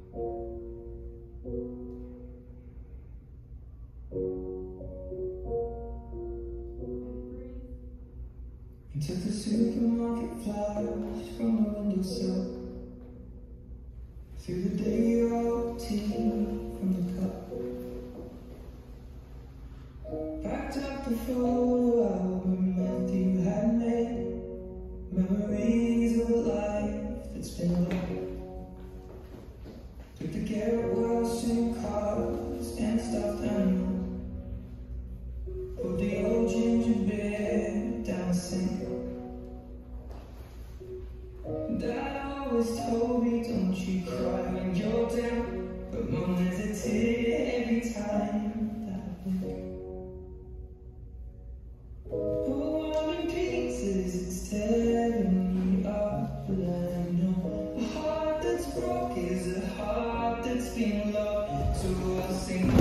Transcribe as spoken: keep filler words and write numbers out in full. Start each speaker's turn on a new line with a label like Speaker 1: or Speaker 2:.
Speaker 1: You took the supermarket flash from the windowsill. Through the day you wrote tea from the cup. Packed up the photo album that you had made. Memories of a life that's been lost. Took the garret wells and cars and stuffed animals. Put the old ginger beer down the sink. Dad always told me, don't you cry when you're down. But Mom hesitated every time that I blink. Oh, I'm in pieces, it's tearing me up. But I know a heart that's broke is a heart that's been loved. So I'll sing.